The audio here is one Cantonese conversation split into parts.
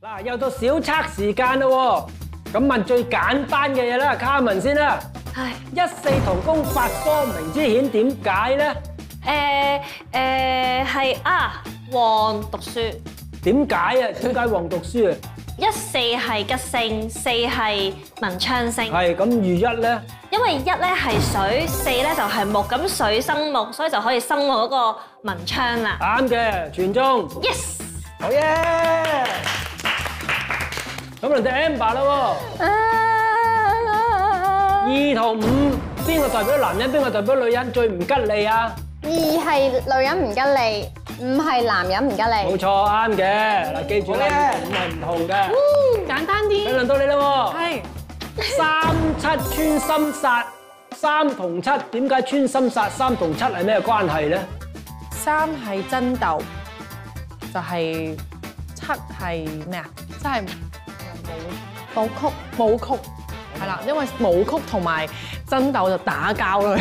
嗱，又到小測時間啦喎，咁問最簡單嘅嘢啦，卡文先啦。 唉， 一四同工八科明之顯點解咧？ 係旺讀書。 點解啊？點解旺讀書啊？ 一四係吉星，四係文昌星。 係咁遇一咧？ 因為一咧係水，四咧就係木，咁水生木，所以就可以生旺嗰個文昌啦。 啱嘅，全中。 Yes。 好嘢！咁輪到 Amber 啦喎。2同5，邊個代表男人，邊個代表女人最唔吉利啊 2係女人唔吉利，5係男人唔吉利。 冇錯，啱嘅。嗱，記住啦，2同5係唔同嘅。 簡單啲。 輪到你啦喎。 係。 3、7穿心煞，3同7點解穿心煞？3同7係咩關係咧 3係爭鬥，就係7係咩啊？即係舞曲， 舞曲，係啦，因為舞曲同埋爭鬥就打交啦。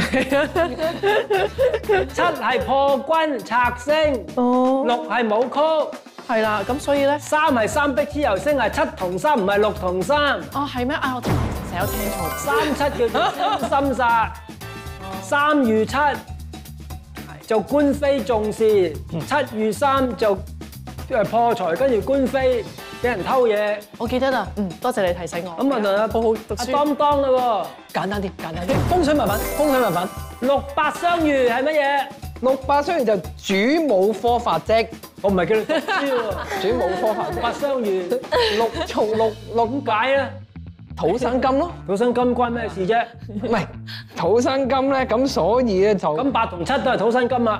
7係破軍賊星，6係舞曲， 係啦，咁所以咧 3係三碧之遊星，係7同3，唔係6同3。 哦，係咩？啊，我成日都聽錯。 3、7叫做穿心煞，3遇7就官非重視，7遇3就破財，跟住官非俾人偷嘢。 我記得啦，多謝你提醒我。 咁啊，同阿好好讀書。 當當啦喎， 簡單啲，簡單啲。風水物品，風水物品。 6、8相遇係乜嘢 6、8相遇就主武科法職， 我唔係叫你讀書喎， 主武科法職。 8相遇6從6點解咧？ 土生金咯， 土生金關咩事啫？ 唔係土生金咧，咁所以咧就咁8同7都係土生金啊。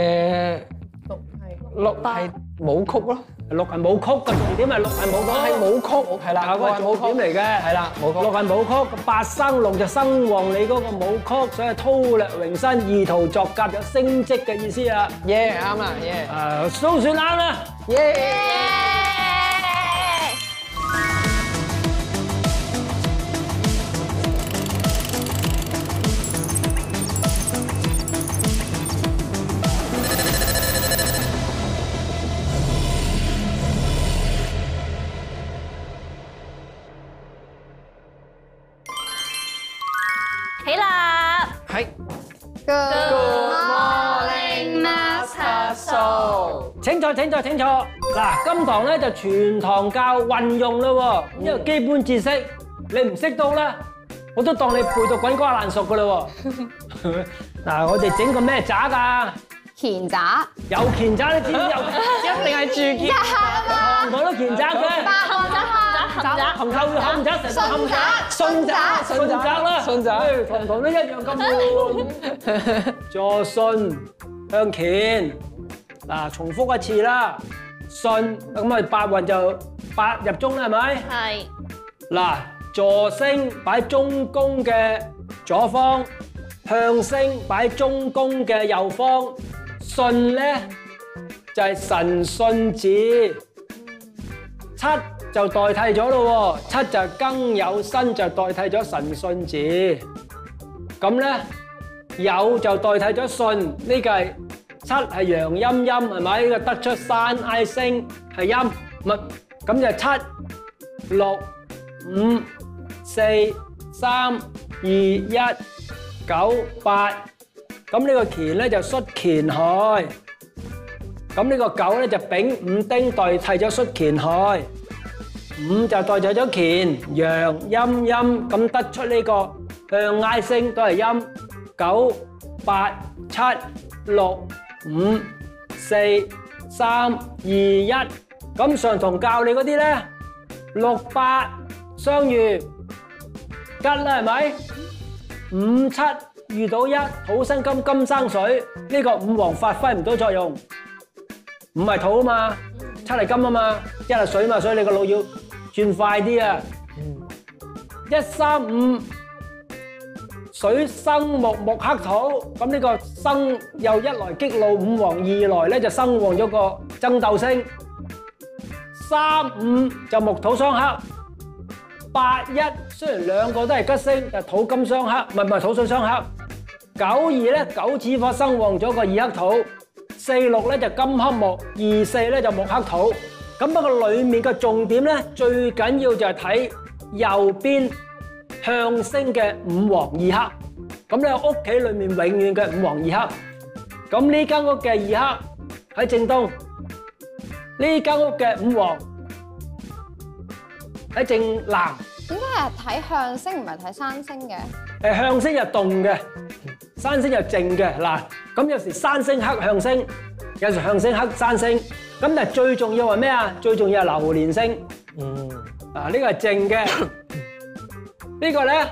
6係舞曲咯 ，6係舞曲嘅重點係6係舞曲， 係舞曲，係啦， 嗰個係重點嚟嘅， 係啦，舞曲。 6係舞曲，8生6就生旺你嗰個舞曲，所以韜略榮身，意圖作甲有升職嘅意思啊。 耶，啱啦，耶。 都算啱啦。 耶！ 起立。 係。 Good morning, Master So。 請坐，請坐，請坐。嗱，今堂咧就全堂教運用啦喎，呢個基本知識你唔識到啦，我都當你背到滾瓜爛熟噶啦喎。嗱，我哋整個咩渣㗎？ 乾渣， 有乾渣，你知唔知有？ 一定係住堅。 堂堂都乾渣嘅。含透要冚渣，成個冚渣。 信渣， 信宅啦， 信宅。 堂堂都一樣咁喎。助信向乾，嗱重複一次啦。信咁啊8運就8入中啦，係咪？ 係。 嗱，助星擺中宮嘅左方，向星擺中宮嘅右方。信咧就係神信字，7就代替咗咯喎，7就庚酉辛就代替咗神信字，咁咧酉就代替咗信，呢個係7係陽陰陰係咪？呢個得出山埃星係陰，咪咁就7、6、5、4、3、2、1、9、8，咁呢個乾咧就戌乾亥，咁呢個9咧就丙午丁代替咗戌乾亥。5就代替咗乾陽陰陰，咁得出呢個向埃星都係陰。9、8、7、6、5、4、3、2、1，咁上堂教你嗰啲咧6、8相遇吉啦，係咪？5、7遇到1，土生金，金生水，呢個五黃發揮唔到作用。5係土啊嘛，7係金啊嘛，1係水嘛，所以你個腦要轉快啲啊！1、3、5水生木，木克土，咁呢個生又一來激怒五黃，二來咧就生旺咗個爭鬥星。3、5就木土相克。8、1雖然兩個都係吉星，但係土金相克，唔係土水相克。9、2咧九紫火生旺咗個二克土。4、6咧就金克木，2、4咧就木克土。 咁不過裡面嘅重點咧，最緊要就係睇右邊向星嘅五黃二黑。咁你屋企裏面永遠嘅五黃二黑。咁呢間屋嘅二黑喺正東，呢間屋嘅五黃喺正南。 點解係睇向星唔係睇山星嘅？ 向星就動嘅，山星就靜嘅。嗱，咁有時山星克向星，有時向星克山星。咁但係最重要係咩啊？最重要係流年星。呢個係靜嘅，呢個咧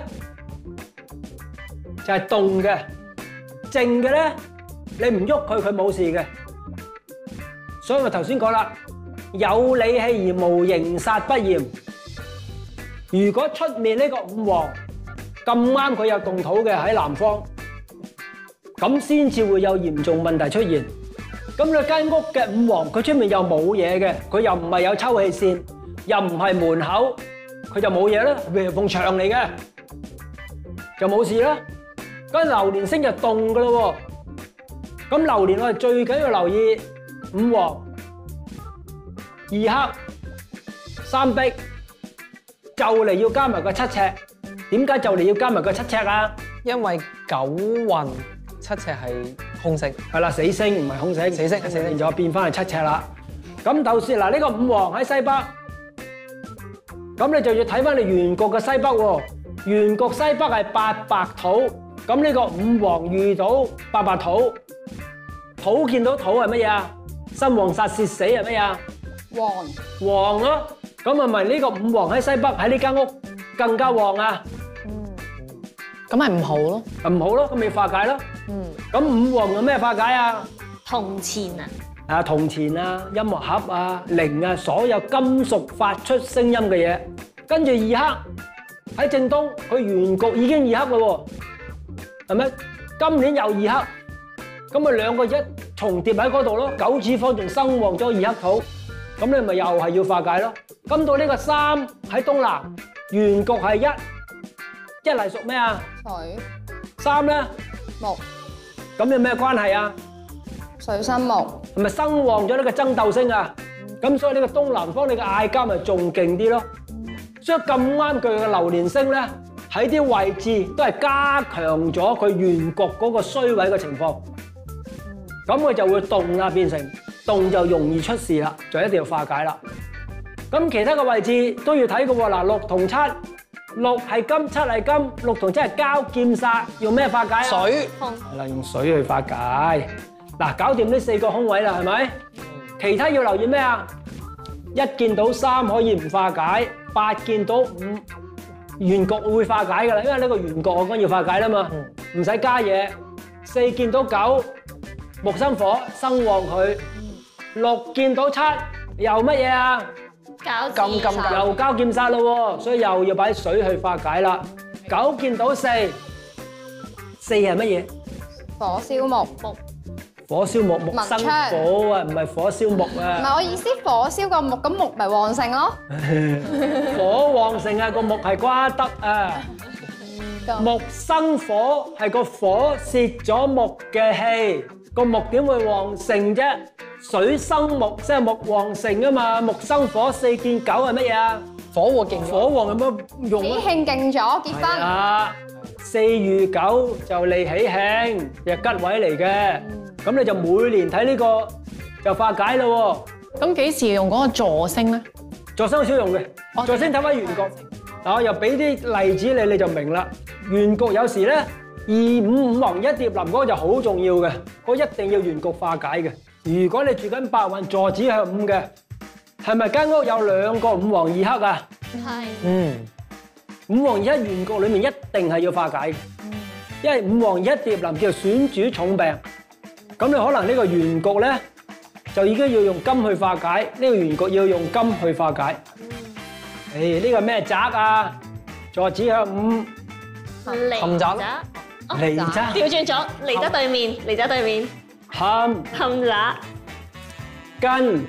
就係動嘅。靜嘅咧，你唔喐佢，佢冇事嘅。所以我頭先講啦，有理氣而無刑煞不嚴。如果出面呢個五黃咁啱佢有動土嘅喺南方，咁先至會有嚴重問題出現。咁你間屋嘅五黃佢出面又冇嘢嘅，佢又唔係有抽氣扇，又唔係門口，佢就冇嘢啦，譬如埲牆嚟嘅，就冇事啦。咁流年星就動噶咯喎。咁流年我哋最緊要留意五黃、二黑、三碧。就嚟要加埋個七尺，點解就嚟要加埋個七尺啊？ 因為九運七尺係空星， 係啦，死星唔係空星， 死星變咗變翻係七尺啦。咁頭先嗱，呢個五黃喺西北，咁你就要睇翻你原局嘅西北喎。原局西北係八白土，咁呢個五黃遇到八白土，土見到土係乜嘢啊？生旺煞泄死係乜嘢啊？黃咯。咁係咪呢個五黃喺西北喺呢間屋更加旺啊？ 咁咪唔好咯。 唔好咯，咁咪要化解咯。咁五黃有咩化解啊？ 銅錢啊！ 銅錢啊、音樂盒啊、鈴啊，所有金屬發出聲音嘅嘢。跟住二黑喺正東，佢原局已經二黑咯喎，係咪？今年又二黑，咁咪兩個一重疊喺嗰度咯。九子方仲生旺咗二黑土。咁你咪又係要化解咯。咁到呢個三喺東南，原局係一係屬咩啊？ 水。 三咧？ 木。 咁有咩關係啊？ 水生木。 係咪生旺咗呢個爭鬥星啊？咁所以呢個東南方你嘅嗌交咪仲勁啲咯。所以咁啱佢嘅流年星咧，喺啲位置都係加強咗佢原局嗰個衰位嘅情況。咁佢就會動啦，變成。動就容易出事啦，就一定要化解啦。咁其他嘅位置都要睇嘅喎。嗱，六同七，六係金，七係金，六同七係交劍煞，用咩化解啊？ 水。 係啦，用水去化解。嗱，搞掂呢四個空位啦，係咪？其他要留意咩啊？一見到三可以唔化解，八見到五原局會化解㗎啦，因為呢個原局我講要化解啦嘛，唔使加嘢。四見到九木生火，生旺佢。六見到七又乜嘢啊？又交劍煞咯喎，所以又要擺水去化解啦。九見到四，四係乜嘢？ 火燒木。 火燒木，木生火啊，唔係火燒木啊。 唔係我意思，火燒個木，咁木咪旺盛咯。 火旺盛啊，個木係瓜得啊。木生火係個火泄咗木嘅氣，個木點會旺盛啫？水生木，即係木旺盛啊嘛。木生火，四見九係乜嘢啊？ 火旺勁， 火旺有乜用啊？ 喜慶勁咗，結婚。 啊，四遇九就利喜慶，又吉位嚟嘅。咁你就每年睇呢個就化解咯喎。 咁幾時用嗰個助星咧？ 助星好少用嘅，助星睇翻原局。嗱，我又俾啲例子你，你就明啦。原局有時咧，二五五黃一疊臨嗰個就好重要嘅，嗰一定要原局化解嘅。如果你住緊白雲坐子向午嘅，係咪間屋有兩個五黃二黑啊？ 係。 五黃二黑原局裡面一定係要化解嘅，因為五黃一疊臨叫選主重病。咁你可能呢個原局咧，就已經要用金去化解，呢個原局要用金去化解。呢個咩宅啊？坐子向午， 離宅。 離宅。 調轉咗，離宅對面，離宅對面。 坎宅。 艮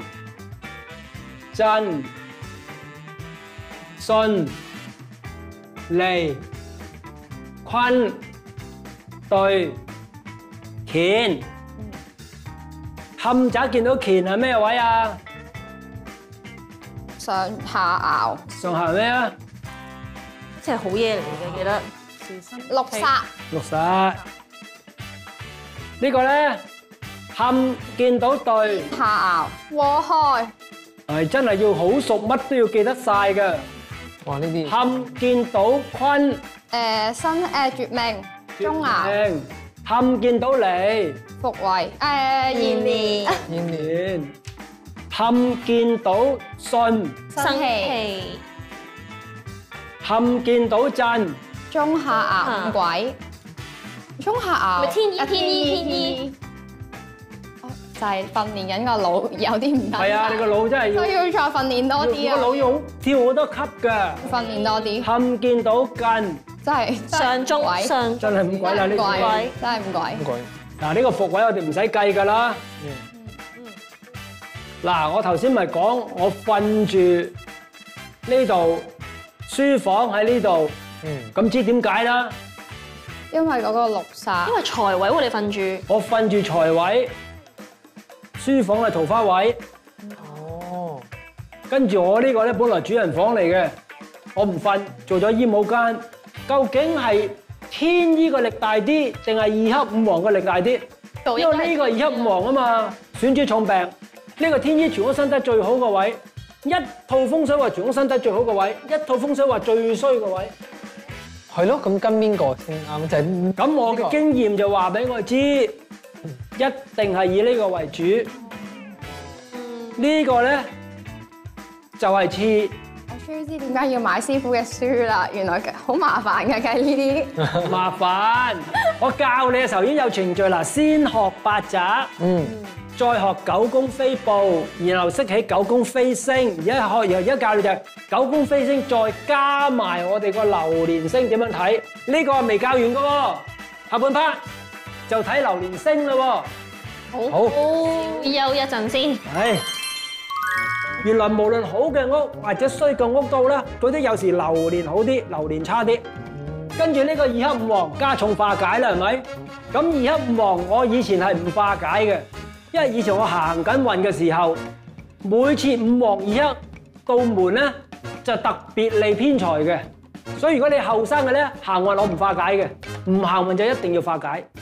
震巽離坤兌乾。坎宅見到乾係咩位啊？ 上下爻， 上下咩啊？ 即係好嘢嚟嘅，記得。 六煞， 六煞。呢個咧，坎見到對， 下爻，禍害， 係真係要好熟，乜都要記得晒㗎。 哇！呢啲坎見到坤， 絕命，中爻， 坎見到離， 復位，延年， 延年。坎見到巽， 生氣， 坎見到震， 中下爻，鬼，中下爻， 咪天醫， 就係訓練緊個腦有啲唔得。 係啊！你個腦真係都要再訓練多啲啊！ 個腦要跳好多級㗎。 訓練多啲， 坎見到艮， 真係上中鬼上真係唔鬼啦呢個。 鬼，真係唔鬼。 咁鬼。 嗱呢個伏位我哋唔使計㗎啦。嗱我頭先咪講我瞓住呢度書房喺呢度，咁知點解啦？ 因為嗰個六煞， 因為財位喎，你瞓住。 我瞓住財位，書房係桃花位。 哦。 跟住我呢個咧本來主人房嚟嘅，我唔瞓，做咗衣帽間。究竟係天醫個力大啲，定係二黑五黃個力大啲？因為呢個二黑五黃啊嘛，選主重病。呢個天醫全屋身體最好個位，一套風水話全屋身體最好個位，一套風水話最衰個位。 係咯，咁跟邊個先啱？就係咁我嘅經驗就話俾我知，一定係以呢個為主。呢個咧就係次。 我終於知點解要買師傅嘅書啦！原來好麻煩嘅計呢啲。 麻煩，我教你嘅時候已經有程序啦，先學八宅。再學九宮飛步，然後識起九宮飛星。而家教你就係九宮飛星，再加埋我哋個流年星點樣睇？呢個未教完嘅喎，下半 part 就睇流年星啦喎。好， 休一陣先。 係。原來無論好嘅屋或者衰嘅屋都好啦，佢都有時流年好啲，流年差啲。跟住呢個二黑五黃加重化解啦，係咪？咁二黑五黃我以前係唔化解嘅。因為以前我行緊運嘅時候，每次五黃二黑到門咧就特別利偏財嘅，所以如果你後生嘅咧行運我唔化解嘅，唔行運就一定要化解。